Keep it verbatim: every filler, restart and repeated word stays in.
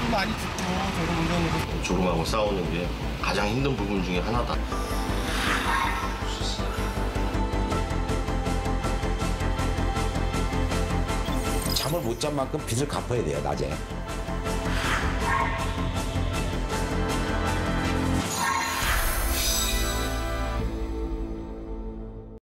돈도 많이 죽고 졸음 운전으로. 졸음하고 싸우는 게 가장 힘든 부분 중에 하나다. 잠을 못 잔 만큼 빚을 갚아야 돼요, 낮에.